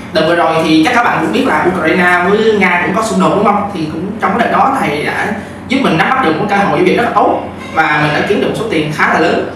Đợt vừa rồi thì chắc các bạn cũng biết là Ukraine với Nga cũng có xung đột đúng không? Thì cũng trong cái đợt đó thầy đã giúp mình nắm bắt được một cơ hội giao dịch rất là tốt và mình đã kiếm được một số tiền khá là lớn.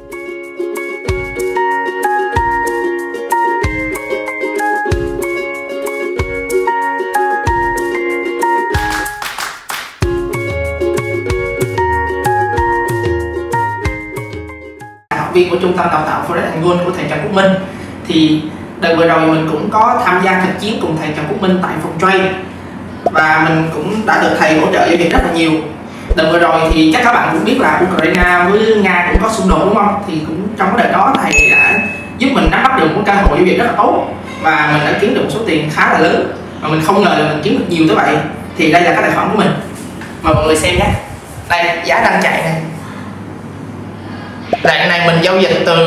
Học viên của trung tâm đào tạo Forex Gold của thầy Trần Quốc Minh, thì đợt vừa rồi mình cũng có tham gia thực chiến cùng thầy Trần Quốc Minh tại phòng trade và mình cũng đã được thầy hỗ trợ giao dịch rất là nhiều. Đợt vừa rồi thì chắc các bạn cũng biết là Ukraine với Nga cũng có xung đột đúng không? Thì cũng trong cái đợt đó thầy đã giúp mình nắm bắt được một cơ hội giao dịch rất là tốt và mình đã kiếm được một số tiền khá là lớn và mình không ngờ là mình kiếm được nhiều tới vậy. Thì đây là cái tài khoản của mình, mời mọi người xem nhé. Đây, giá đang chạy này. Đoạn này mình giao dịch từ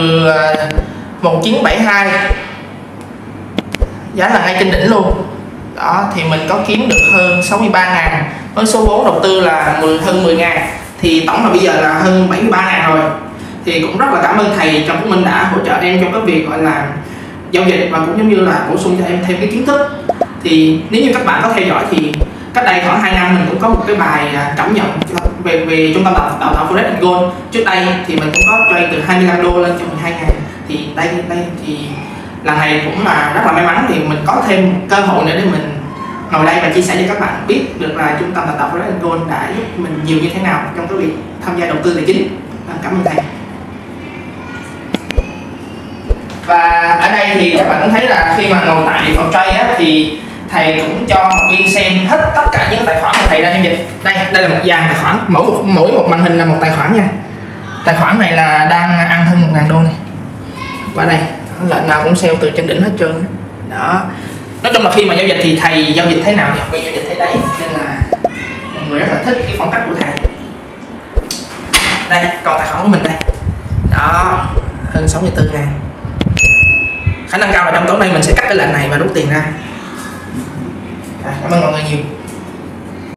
1972, giá là ngay trên đỉnh luôn. Đó, thì mình có kiếm được hơn 63.000 với số vốn đầu tư là hơn 10.000, thì tổng là bây giờ là hơn 73.000 rồi. Thì cũng rất là cảm ơn thầy Trần Quốc Minh đã hỗ trợ em trong cái việc gọi là giao dịch và cũng giống như là bổ sung cho em thêm cái kiến thức. Thì nếu như các bạn có theo dõi thì cách đây khoảng 2 năm mình cũng có một cái bài cảm nhận về trung tâm đào tạo Forex Gold. Trước đây thì mình cũng có trade từ 25 đô lên cho 12.000. Thì đây thì lần này cũng là rất là may mắn thì mình có thêm cơ hội nữa để mình ngồi đây và chia sẻ cho các bạn biết được là trung tâm đào tạo Forex Gold đã giúp mình nhiều như thế nào trong cái việc tham gia đầu tư tài chính. Cảm ơn thầy. Và ở đây thì các bạn cũng thấy là khi mà ngồi tại phòng trade á, thì thầy cũng cho học viên xem hết tất cả những tài khoản mà thầy đang giao dịch. Đây là một dàn tài khoản, mỗi một màn hình là một tài khoản nha. Tài khoản này là đang ăn hơn 1.000 đô này. Và đây, lệnh nào cũng sale từ trên đỉnh hết trơn. Đó. Nói chung là khi mà giao dịch thì thầy giao dịch thế nào thì học viên giao dịch thế đấy, nên là mọi người rất là thích cái phong cách của thầy. Đây, còn tài khoản của mình đây. Đó, hơn 64.000. Khả năng cao là trong tối nay mình sẽ cắt cái lệnh này và rút tiền ra. Cảm ơn mọi người nhiều.